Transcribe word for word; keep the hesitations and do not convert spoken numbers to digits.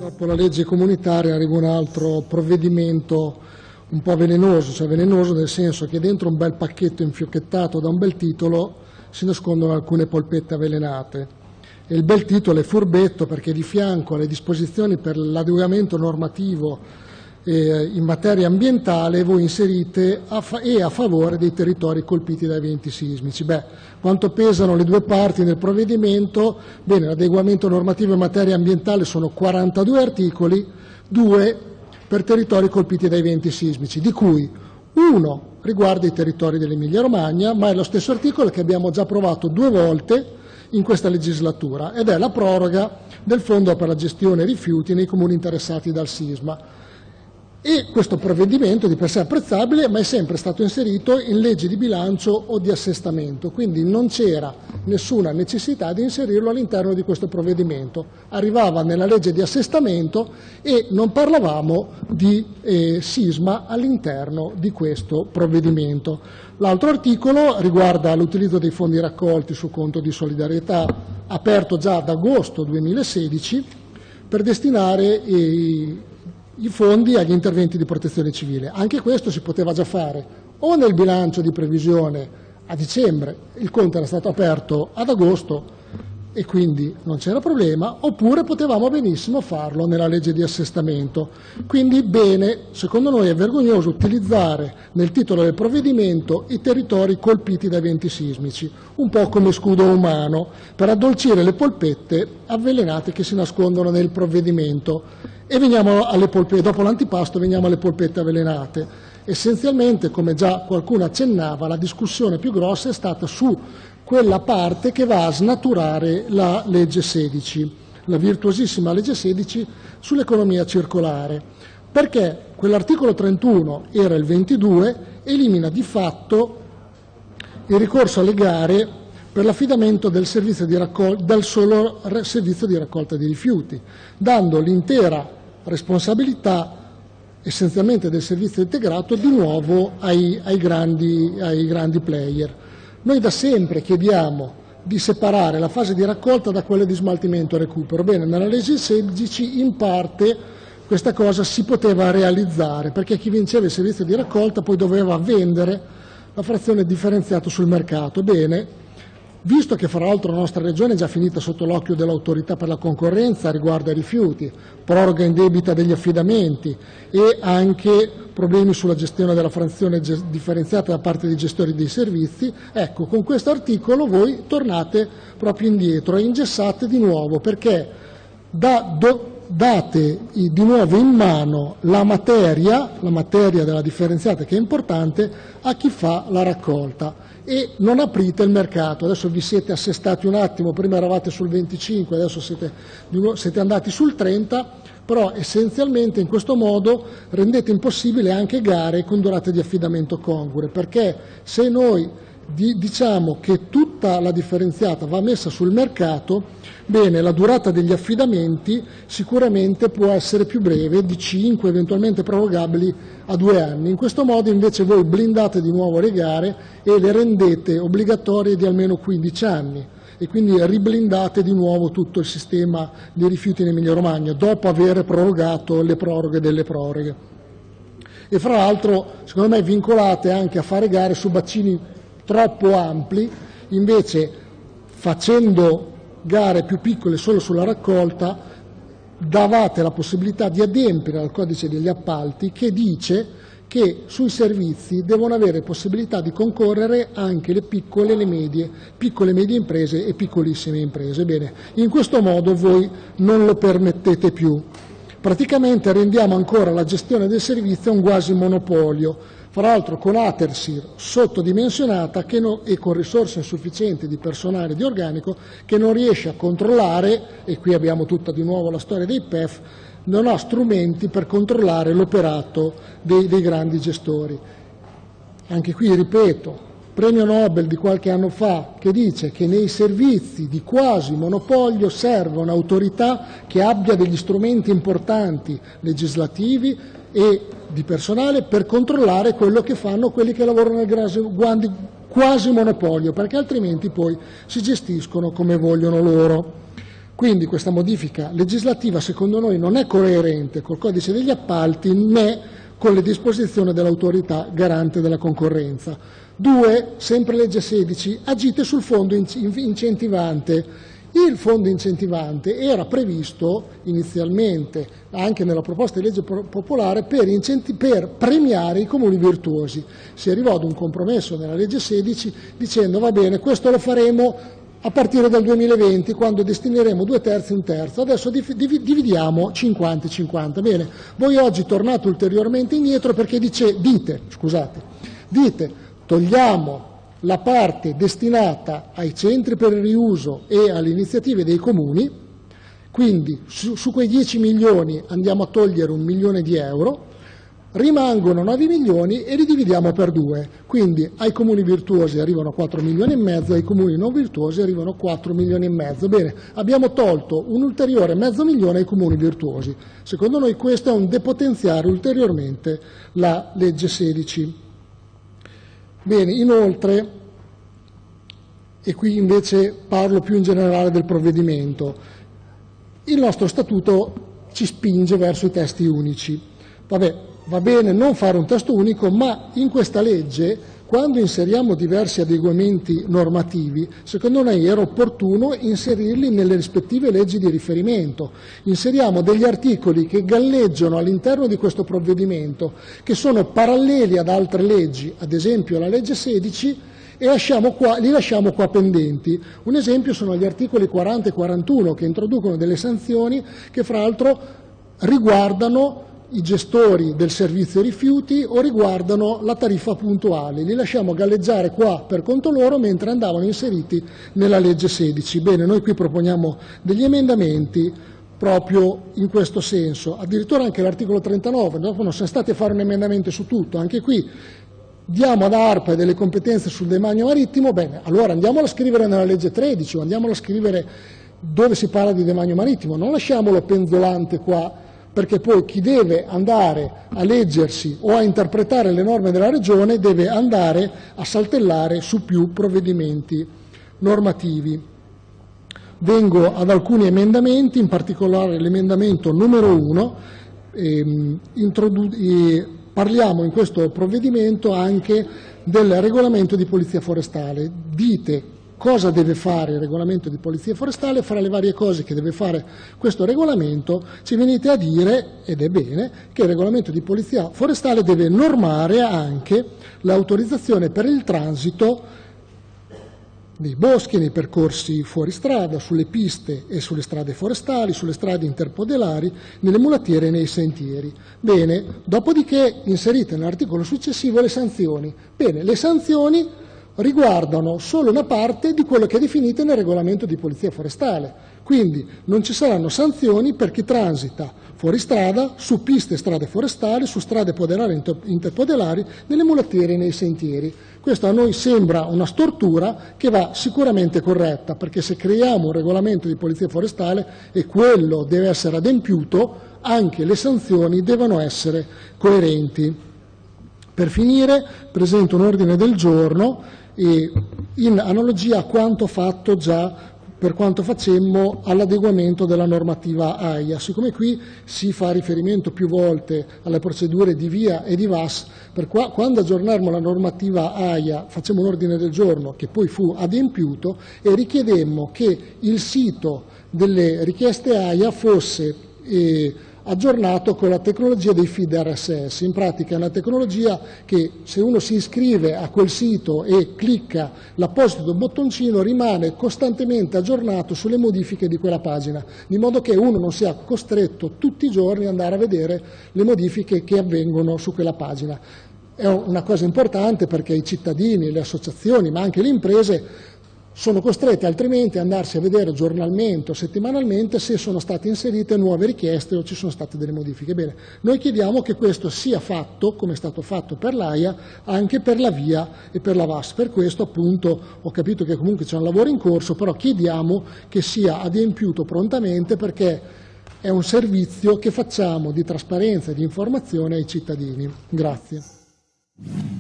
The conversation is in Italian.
Dopo la legge comunitaria arriva un altro provvedimento un po' velenoso, cioè velenoso nel senso che dentro un bel pacchetto infiocchettato da un bel titolo si nascondono alcune polpette avvelenate. E il bel titolo è furbetto perché di fianco alle disposizioni per l'adeguamento normativo eh, in materia ambientale voi inserite a fa- e a favore dei territori colpiti da eventi sismici. Beh, quanto pesano le due parti nel provvedimento? Bene, l'adeguamento normativo in materia ambientale sono quarantadue articoli, due per territori colpiti da eventi sismici, di cui uno riguarda i territori dell'Emilia Romagna, ma è lo stesso articolo che abbiamo già approvato due volte in questa legislatura, ed è la proroga del Fondo per la gestione rifiuti nei comuni interessati dal sisma. E questo provvedimento di per sé è apprezzabile, ma è sempre stato inserito in legge di bilancio o di assestamento, quindi non c'era nessuna necessità di inserirlo all'interno di questo provvedimento. Arrivava nella legge di assestamento e non parlavamo di eh, sisma all'interno di questo provvedimento. L'altro articolo riguarda l'utilizzo dei fondi raccolti sul conto di solidarietà aperto già ad agosto duemilasedici per destinare i i fondi agli interventi di protezione civile. Anche questo si poteva già fare o nel bilancio di previsione a dicembre, il conto era stato aperto ad agosto e quindi non c'era problema, oppure potevamo benissimo farlo nella legge di assestamento. Quindi bene, secondo noi è vergognoso utilizzare nel titolo del provvedimento i territori colpiti da eventi sismici, un po' come scudo umano, per addolcire le polpette avvelenate che si nascondono nel provvedimento. E veniamo alle polpette, dopo l'antipasto veniamo alle polpette avvelenate. Essenzialmente, come già qualcuno accennava, la discussione più grossa è stata su quella parte che va a snaturare la legge sedici, la virtuosissima legge sedici sull'economia circolare, perché quell'articolo trentuno era il ventidue, elimina di fatto il ricorso alle gare per l'affidamento del, servizio di raccol- del solo servizio di raccolta di rifiuti, dando l'intera responsabilità essenzialmente del servizio integrato di nuovo ai, ai, grandi, ai grandi player. Noi da sempre chiediamo di separare la fase di raccolta da quella di smaltimento e recupero. Bene, nella legge sedici in parte questa cosa si poteva realizzare, perché chi vinceva il servizio di raccolta poi doveva vendere la frazione differenziata sul mercato. Bene, visto che fra l'altro la nostra regione è già finita sotto l'occhio dell'autorità per la concorrenza riguardo ai rifiuti, proroga indebita degli affidamenti e anche problemi sulla gestione della frazione differenziata da parte dei gestori dei servizi, ecco, con questo articolo voi tornate proprio indietro e ingessate di nuovo, perché da, do, date di nuovo in mano la materia, la materia della differenziata che è importante, a chi fa la raccolta. E non aprite il mercato. Adesso vi siete assestati un attimo, prima eravate sul venticinque, adesso siete, siete andati sul trenta, però essenzialmente in questo modo rendete impossibile anche gare con durate di affidamento congrue, perché se noi di, diciamo che tutta la differenziata va messa sul mercato, bene, la durata degli affidamenti sicuramente può essere più breve, di cinque, eventualmente prorogabili a due anni. In questo modo invece voi blindate di nuovo le gare e le rendete obbligatorie di almeno quindici anni e quindi riblindate di nuovo tutto il sistema di rifiuti in Emilia Romagna dopo aver prorogato le proroghe delle proroghe. E fra l'altro secondo me vincolate anche a fare gare su bacini troppo ampli, invece facendo gare più piccole solo sulla raccolta davate la possibilità di adempiere al codice degli appalti che dice che sui servizi devono avere possibilità di concorrere anche le piccole e le medie, piccole e medie imprese e piccolissime imprese. Bene, in questo modo voi non lo permettete più. Praticamente rendiamo ancora la gestione del servizio un quasi monopolio, fra l'altro con Atersir sottodimensionata che no, e con risorse insufficienti di personale e di organico che non riesce a controllare, e qui abbiamo tutta di nuovo la storia dei P E F, non ha strumenti per controllare l'operato dei, dei grandi gestori. Anche qui ripeto, premio Nobel di qualche anno fa che dice che nei servizi di quasi monopolio serve un'autorità che abbia degli strumenti importanti legislativi e di personale per controllare quello che fanno quelli che lavorano nel quasi monopolio, perché altrimenti poi si gestiscono come vogliono loro. Quindi questa modifica legislativa secondo noi non è coerente col codice degli appalti né con le disposizioni dell'autorità garante della concorrenza. Due, sempre legge sedici, agite sul fondo incentivante. Il fondo incentivante era previsto inizialmente anche nella proposta di legge popolare per, per premiare i comuni virtuosi. Si arrivò ad un compromesso nella legge sedici dicendo va bene, questo lo faremo a partire dal duemilaventi, quando destineremo due terzi e un terzo. Adesso dividiamo cinquanta cinquanta. Bene, voi oggi tornate ulteriormente indietro perché dice, dite, scusate, dite, togliamo la parte destinata ai centri per il riuso e alle iniziative dei comuni, quindi su, su quei dieci milioni andiamo a togliere un milione di euro, rimangono nove milioni e li dividiamo per due, quindi ai comuni virtuosi arrivano quattro milioni e mezzo, ai comuni non virtuosi arrivano quattro milioni e mezzo. Bene, abbiamo tolto un ulteriore mezzo milione ai comuni virtuosi. Secondo noi questo è un depotenziare ulteriormente la legge sedici. Bene, inoltre, e qui invece parlo più in generale del provvedimento, il nostro statuto ci spinge verso i testi unici. Vabbè, va bene non fare un testo unico, ma in questa legge, quando inseriamo diversi adeguamenti normativi, secondo noi era opportuno inserirli nelle rispettive leggi di riferimento. Inseriamo degli articoli che galleggiano all'interno di questo provvedimento, che sono paralleli ad altre leggi, ad esempio la legge sedici, e lasciamo qua, li lasciamo qua pendenti. Un esempio sono gli articoli quaranta e quarantuno, che introducono delle sanzioni che fra l'altro riguardano i gestori del servizio rifiuti o riguardano la tariffa puntuale. Li lasciamo galleggiare qua per conto loro mentre andavano inseriti nella legge sedici. Bene, noi qui proponiamo degli emendamenti proprio in questo senso, addirittura anche l'articolo trentanove, dopo non siamo stati a fare un emendamento su tutto, anche qui diamo ad ARPA delle competenze sul demanio marittimo, bene, allora andiamolo a scrivere nella legge tredici o andiamolo a scrivere dove si parla di demanio marittimo, non lasciamolo penzolante qua, perché poi chi deve andare a leggersi o a interpretare le norme della Regione deve andare a saltellare su più provvedimenti normativi. Vengo ad alcuni emendamenti, in particolare l'emendamento numero uno, ehm, e parliamo in questo provvedimento anche del regolamento di polizia forestale. Dite cosa deve fare il regolamento di polizia forestale, fra le varie cose che deve fare questo regolamento ci venite a dire, ed è bene, che il regolamento di polizia forestale deve normare anche l'autorizzazione per il transito nei boschi, nei percorsi fuori strada, sulle piste e sulle strade forestali, sulle strade interpodolari, nelle mulattiere e nei sentieri. Bene, dopodiché inserite nell'articolo successivo le sanzioni. Bene, le sanzioni riguardano solo una parte di quello che è definito nel regolamento di polizia forestale. Quindi non ci saranno sanzioni per chi transita fuori strada, su piste e strade forestali, su strade podolari e interpodolari, nelle mulattiere e nei sentieri. Questo a noi sembra una stortura che va sicuramente corretta, perché se creiamo un regolamento di polizia forestale e quello deve essere adempiuto, anche le sanzioni devono essere coerenti. Per finire presento un ordine del giorno e in analogia a quanto fatto già per quanto facemmo all'adeguamento della normativa AIA. Siccome qui si fa riferimento più volte alle procedure di VIA e di V A S, per qua, quando aggiornammo la normativa AIA facemmo un ordine del giorno che poi fu adempiuto e richiedemmo che il sito delle richieste AIA fosse eh, aggiornato con la tecnologia dei feed R S S. In pratica è una tecnologia che se uno si iscrive a quel sito e clicca l'apposito bottoncino rimane costantemente aggiornato sulle modifiche di quella pagina, di modo che uno non sia costretto tutti i giorni ad andare a vedere le modifiche che avvengono su quella pagina. È una cosa importante perché i cittadini, le associazioni, ma anche le imprese sono costrette altrimenti ad andarsi a vedere giornalmente o settimanalmente se sono state inserite nuove richieste o ci sono state delle modifiche. Bene, noi chiediamo che questo sia fatto, come è stato fatto per l'AIA, anche per la VIA e per la V A S. Per questo appunto ho capito che comunque c'è un lavoro in corso, però chiediamo che sia adempiuto prontamente perché è un servizio che facciamo di trasparenza e di informazione ai cittadini. Grazie.